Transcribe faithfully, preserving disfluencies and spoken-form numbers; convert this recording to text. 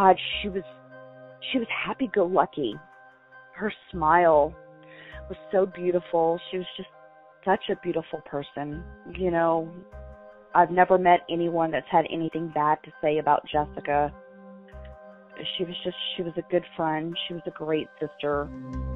God, she was, she was happy-go-lucky. Her smile was so beautiful. She was just such a beautiful person. You know, I've never met anyone that's had anything bad to say about Jessica. She was just, she was a good friend. She was a great sister.